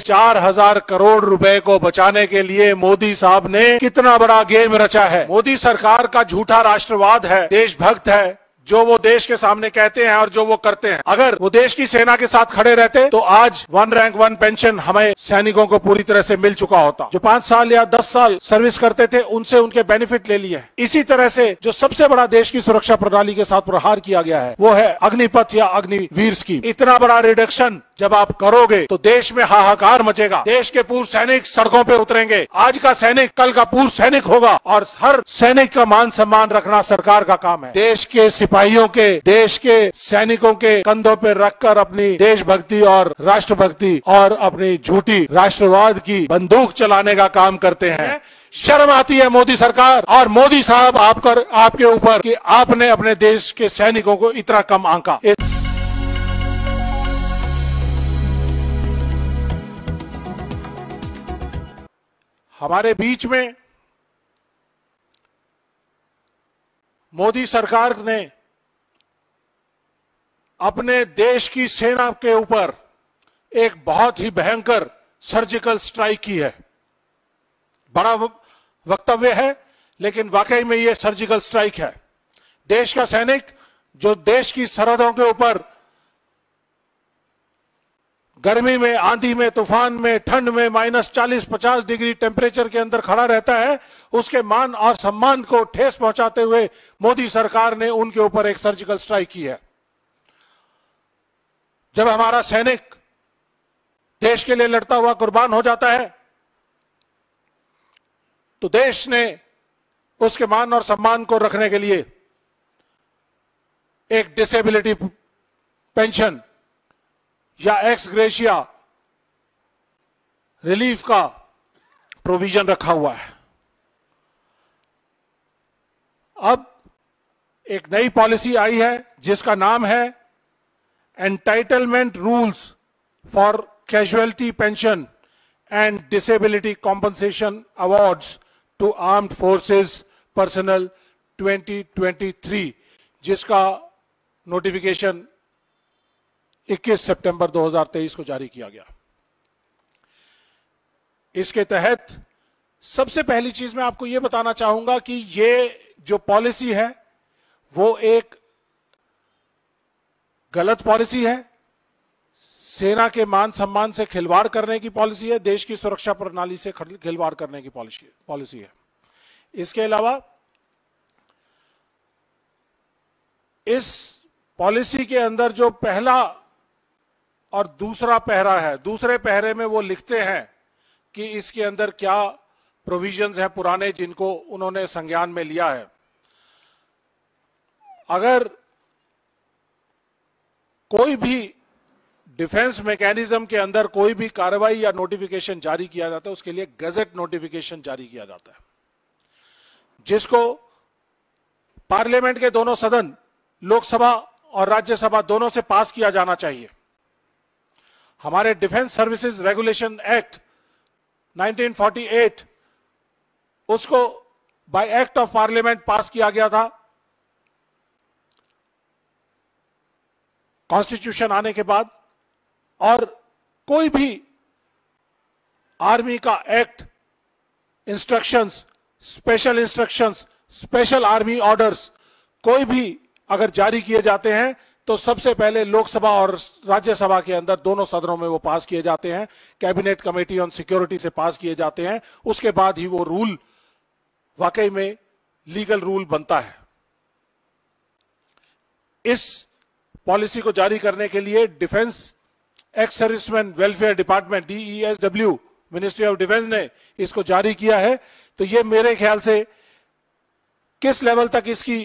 4,000 करोड़ रुपए को बचाने के लिए मोदी साहब ने कितना बड़ा गेम रचा है। मोदी सरकार का झूठा राष्ट्रवाद है, देशभक्त है, जो वो देश के सामने कहते हैं और जो वो करते हैं। अगर वो देश की सेना के साथ खड़े रहते तो आज 1 रैंक 1 पेंशन हमें सैनिकों को पूरी तरह से मिल चुका होता। जो 5 साल या 10 साल सर्विस करते थे उनसे उनके बेनिफिट ले लिए। इसी तरह से जो सबसे बड़ा देश की सुरक्षा प्रणाली के साथ प्रहार किया गया है वो है अग्निपथ या अग्निवीर स्कीम। इतना बड़ा रिडक्शन जब आप करोगे तो देश में हाहाकार मचेगा। देश के पूर्व सैनिक सड़कों पे उतरेंगे। आज का सैनिक कल का पूर्व सैनिक होगा और हर सैनिक का मान सम्मान रखना सरकार का काम है। देश के सिपाहियों के, देश के सैनिकों के कंधों पे रखकर अपनी देशभक्ति और राष्ट्रभक्ति और अपनी झूठी राष्ट्रवाद की बंदूक चलाने का काम करते हैं। शर्म आती है मोदी सरकार और मोदी साहब आपके ऊपर कि आपने अपने देश के सैनिकों को इतना कम आंका। हमारे बीच में मोदी सरकार ने अपने देश की सेना के ऊपर एक बहुत ही भयंकर सर्जिकल स्ट्राइक की है। बड़ा वक्तव्य है लेकिन वाकई में यह सर्जिकल स्ट्राइक है। देश का सैनिक जो देश की सरहदों के ऊपर गर्मी में, आंधी में, तूफान में, ठंड में -40-50 डिग्री टेम्परेचर के अंदर खड़ा रहता है, उसके मान और सम्मान को ठेस पहुंचाते हुए मोदी सरकार ने उनके ऊपर एक सर्जिकल स्ट्राइक की है। जब हमारा सैनिक देश के लिए लड़ता हुआ कुर्बान हो जाता है तो देश ने उसके मान और सम्मान को रखने के लिए एक डिसेबिलिटी पेंशन या एक्स ग्रेशिया रिलीफ का प्रोविजन रखा हुआ है। अब एक नई पॉलिसी आई है जिसका नाम है entitlement rules for casualty pension and disability compensation awards to armed forces personnel 2023, जिसका नोटिफिकेशन 21 सितंबर 2023 को जारी किया गया। इसके तहत सबसे पहली चीज मैं आपको यह बताना चाहूंगा कि ये जो पॉलिसी है वो एक गलत पॉलिसी है, सेना के मान सम्मान से खिलवाड़ करने की पॉलिसी है, देश की सुरक्षा प्रणाली से खिलवाड़ करने की पॉलिसी है। इसके अलावा इस पॉलिसी के अंदर जो पहला और दूसरा पहरा है, दूसरे पहरे में वो लिखते हैं कि इसके अंदर क्या प्रोविजंस हैं पुराने जिनको उन्होंने संज्ञान में लिया है। अगर कोई भी डिफेंस मैकेनिज्म के अंदर कोई भी कार्रवाई या नोटिफिकेशन जारी किया जाता है उसके लिए गजट नोटिफिकेशन जारी किया जाता है, जिसको पार्लियामेंट के दोनों सदन, लोकसभा और राज्यसभा दोनों से पास किया जाना चाहिए। हमारे डिफेंस सर्विसेज रेगुलेशन एक्ट 1948 उसको by act of parliament pass किया गया था। कॉन्स्टिट्यूशन आने के बाद, और कोई भी आर्मी का act, instructions, special instructions, special army orders कोई भी अगर जारी किए जाते हैं तो सबसे पहले लोकसभा और राज्यसभा के अंदर दोनों सदनों में वो पास किए जाते हैं, कैबिनेट कमेटी ऑन सिक्योरिटी से पास किए जाते हैं। उसके बाद ही वो रूल वाकई में लीगल रूल बनता है। इस पॉलिसी को जारी करने के लिए defence ex serviceman welfare department DESW, ministry of defence ने इसको जारी किया है। तो ये मेरे ख्याल से किस लेवल तक इसकी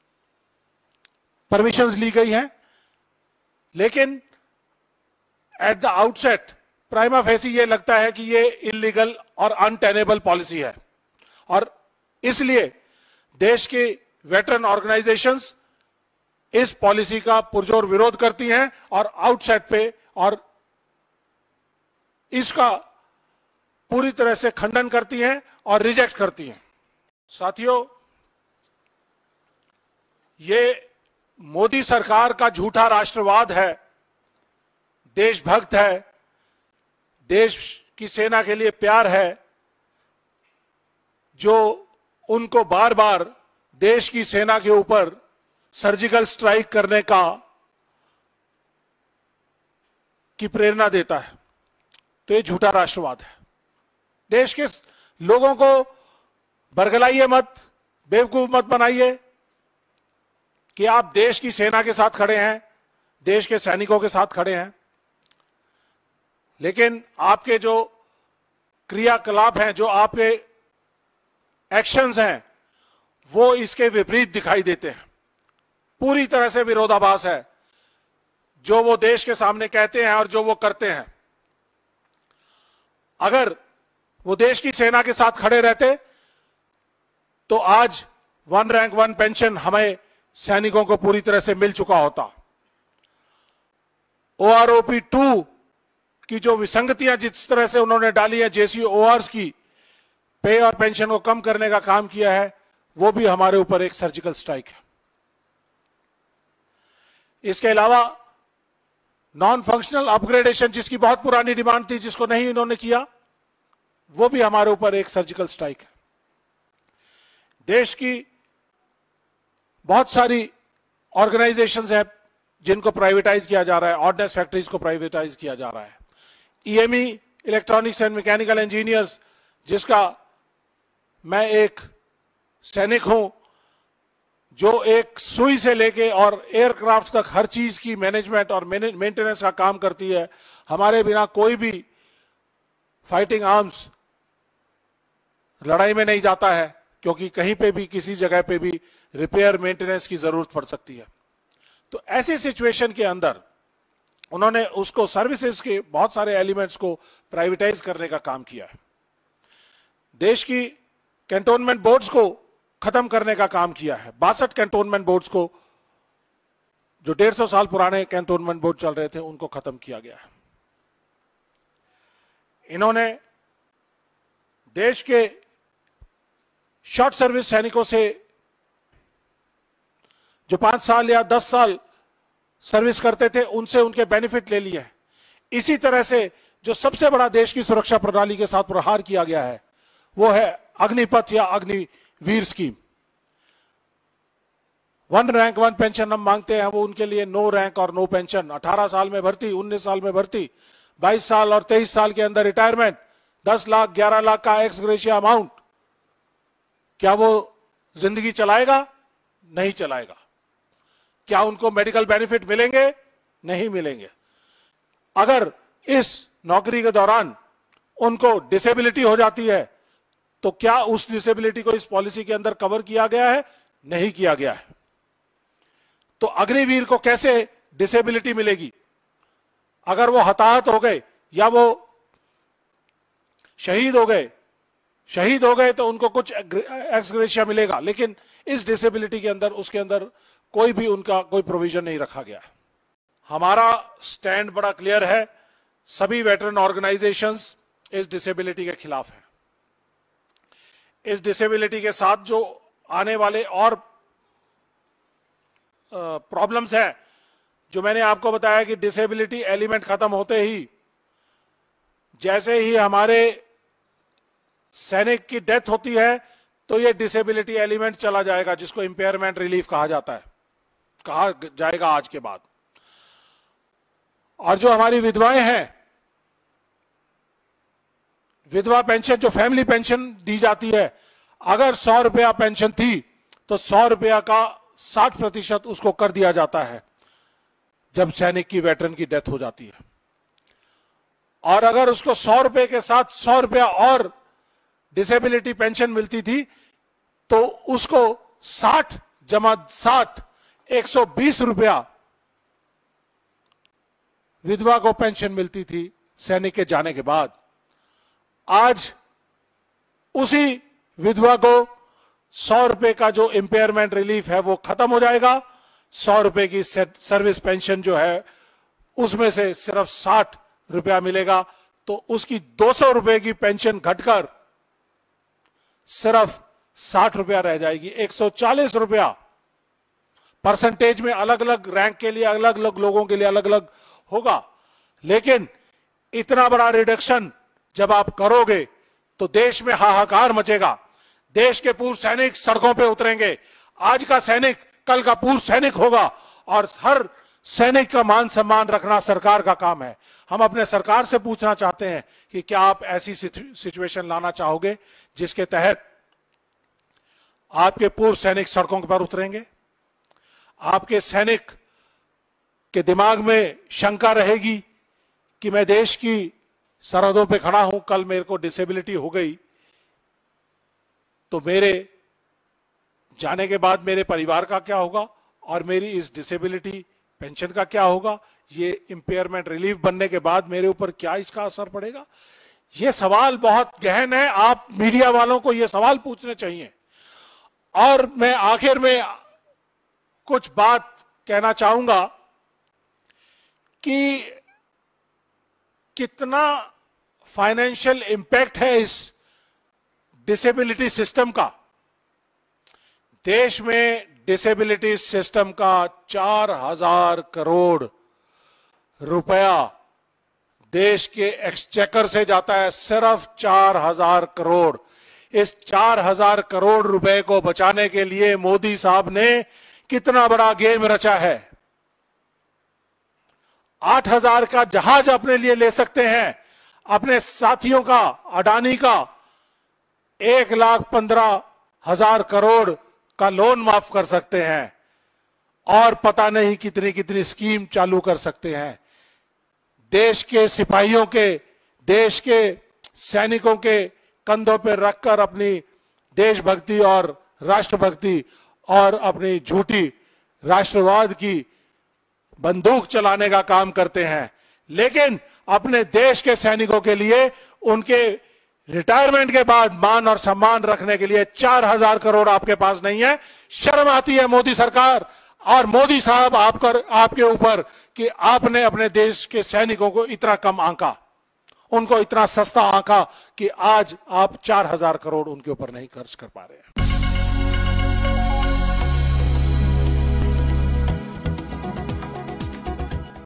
परमिशंस ली गई हैं, लेकिन at the outset prima facie ये लगता है कि ये इलीगल और अनटेनेबल पॉलिसी है, और इसलिए देश के वेटरन ऑर्गेनाइजेशंस इस पॉलिसी का पुरजोर विरोध करती हैं और आउटसेट पे और इसका पूरी तरह से खंडन करती हैं और रिजेक्ट करती हैं। साथियों, ये मोदी सरकार का झूठा राष्ट्रवाद है, देशभक्त है, देश की सेना के लिए प्यार है, जो उनको बार बार देश की सेना के ऊपर सर्जिकल स्ट्राइक करने की प्रेरणा देता है। तो ये झूठा राष्ट्रवाद है। देश के लोगों को बरगलाइए मत, बेवकूफ मत बनाइए कि आप देश की सेना के साथ खड़े हैं, देश के सैनिकों के साथ खड़े हैं, लेकिन आपके जो क्रियाकलाप हैं, जो आपके एक्शंस हैं, वो इसके विपरीत दिखाई देते हैं। पूरी तरह से विरोधाभास है जो वो देश के सामने कहते हैं और जो वो करते हैं। अगर वो देश की सेना के साथ खड़े रहते तो आज 1 रैंक 1 पेंशन हमें सैनिकों को पूरी तरह से मिल चुका होता। OROP 2 की जो विसंगतियां जिस तरह से उन्होंने डाली है, JCORs की पे और पेंशन को कम करने का काम किया है, वो भी हमारे ऊपर एक सर्जिकल स्ट्राइक है। इसके अलावा नॉन फंक्शनल अपग्रेडेशन, जिसकी बहुत पुरानी डिमांड थी, जिसको नहीं इन्होंने किया, वो भी हमारे ऊपर एक सर्जिकल स्ट्राइक है। देश की बहुत सारी ऑर्गेनाइजेशंस हैं जिनको प्राइवेटाइज किया जा रहा है। ऑर्डिनेंस फैक्ट्रीज को प्राइवेटाइज किया जा रहा है। EME, electronics and mechanical engineers, जिसका मैं एक सैनिक हूं, जो एक सुई से लेके और एयरक्राफ्ट तक हर चीज की मैनेजमेंट और मेंटेनेंस का काम करती है। हमारे बिना कोई भी फाइटिंग आर्म्स लड़ाई में नहीं जाता है, क्योंकि कहीं पे भी किसी जगह पे भी रिपेयर मेंटेनेंस की जरूरत पड़ सकती है। तो ऐसी सिचुएशन के अंदर उन्होंने उसको सर्विसेज के बहुत सारे एलिमेंट्स को प्राइवेटाइज करने का काम किया है। देश की कैंटोनमेंट बोर्ड्स को खत्म करने का काम किया है। 62 कैंटोनमेंट बोर्ड्स को, जो 150 साल पुराने कैंटोनमेंट बोर्ड चल रहे थे, उनको खत्म किया गया है। इन्होंने देश के शॉर्ट सर्विस सैनिकों से, जो 5 साल या 10 साल सर्विस करते थे, उनसे उनके बेनिफिट ले लिए। इसी तरह से जो सबसे बड़ा देश की सुरक्षा प्रणाली के साथ प्रहार किया गया है, वो है अग्निपथ या अग्निवीर स्कीम। 1 रैंक 1 पेंशन हम मांगते हैं, वो उनके लिए नो रैंक और नो पेंशन। 18 साल में भर्ती, 19 साल में भर्ती, 22 साल और 23 साल के अंदर रिटायरमेंट, 10 लाख 11 लाख का एक्स ग्रेशिया अमाउंट। क्या वो जिंदगी चलाएगा? नहीं चलाएगा। क्या उनको मेडिकल बेनिफिट मिलेंगे? नहीं मिलेंगे। अगर इस नौकरी के दौरान उनको डिसेबिलिटी हो जाती है, तो क्या उस डिसेबिलिटी को इस पॉलिसी के अंदर कवर किया गया है? नहीं किया गया है। तो अग्निवीर को कैसे डिसेबिलिटी मिलेगी? अगर वो हताहत हो गए या वो शहीद हो गए तो उनको कुछ एक्स ग्रेशिया मिलेगा, लेकिन इस डिसेबिलिटी के अंदर, उसके अंदर कोई भी उनका कोई प्रोविजन नहीं रखा गया। हमारा स्टैंड बड़ा क्लियर है। सभी वेटरन ऑर्गेनाइजेशंस इस डिसेबिलिटी के खिलाफ हैं। इस डिसेबिलिटी के साथ जो आने वाले और प्रॉब्लम्स हैं, जो मैंने आपको बताया कि डिसेबिलिटी एलिमेंट खत्म होते ही, जैसे ही हमारे सैनिक की डेथ होती है, तो ये डिसेबिलिटी एलिमेंट चला जाएगा, जिसको इंपेयरमेंट रिलीफ कहा जाएगा आज के बाद। और जो हमारी विधवाएं हैं, विधवा पेंशन, जो फैमिली पेंशन दी जाती है, अगर 100 रुपया पेंशन थी तो 100 रुपया का 60% उसको कर दिया जाता है जब सैनिक की, वेटरन की डेथ हो जाती है। और अगर उसको 100 रुपए के साथ 100 रुपया और डिसेबिलिटी पेंशन मिलती थी, तो उसको 60 जमा 60 120 रुपया विधवा को पेंशन मिलती थी सैनिक के जाने के बाद। आज उसी विधवा को 100 रुपए का जो इंपेयरमेंट रिलीफ है वो खत्म हो जाएगा। 100 रुपए की सर्विस पेंशन जो है, उसमें से सिर्फ 60 रुपया मिलेगा, तो उसकी 200 रुपए की पेंशन घटकर सिर्फ 60 रुपया रह जाएगी। 140 रुपया परसेंटेज में अलग अलग रैंक के लिए, अलग अलग लोगों के लिए अलग अलग होगा, लेकिन इतना बड़ा रिडक्शन जब आप करोगे तो देश में हाहाकार मचेगा। देश के पूर्व सैनिक सड़कों पे उतरेंगे। आज का सैनिक कल का पूर्व सैनिक होगा और हर सैनिक का मान सम्मान रखना सरकार का काम है। हम अपने सरकार से पूछना चाहते हैं कि क्या आप ऐसी सिचुएशन लाना चाहोगे जिसके तहत आपके पूर्व सैनिक सड़कों पर उतरेंगे? आपके सैनिक के दिमाग में शंका रहेगी कि मैं देश की सरहदों पे खड़ा हूं, कल मेरे को डिसेबिलिटी हो गई तो मेरे जाने के बाद मेरे परिवार का क्या होगा और मेरी इस डिसेबिलिटी पेंशन का क्या होगा? ये इंपेयरमेंट रिलीफ बनने के बाद मेरे ऊपर क्या इसका असर पड़ेगा? ये सवाल बहुत गहन है। आप मीडिया वालों को ये सवाल पूछने चाहिए। और मैं आखिर में कुछ बात कहना चाहूंगा कि कितना फाइनेंशियल इंपैक्ट है इस डिसेबिलिटी सिस्टम का। देश में डिसेबिलिटी सिस्टम का 4,000 करोड़ रुपया देश के एक्सचेकर से जाता है, सिर्फ 4,000 करोड़। इस 4,000 करोड़ रुपए को बचाने के लिए मोदी साहब ने कितना बड़ा गेम रचा है। 8,000 का जहाज अपने लिए ले सकते हैं, अपने साथियों का, अडानी का 1,15,000 करोड़ का लोन माफ कर सकते हैं और पता नहीं कितनी कितनी स्कीम चालू कर सकते हैं। देश के सिपाहियों के, देश के सैनिकों के कंधों पर रखकर अपनी देशभक्ति और राष्ट्रभक्ति और अपनी झूठी राष्ट्रवाद की बंदूक चलाने का काम करते हैं। लेकिन अपने देश के सैनिकों के लिए उनके रिटायरमेंट के बाद मान और सम्मान रखने के लिए 4,000 करोड़ आपके पास नहीं है। शर्म आती है मोदी सरकार और मोदी साहब आपके ऊपर कि आपने अपने देश के सैनिकों को इतना कम आंका, उनको इतना सस्ता आंका कि आज आप 4,000 करोड़ उनके ऊपर नहीं खर्च कर पा रहे हैं।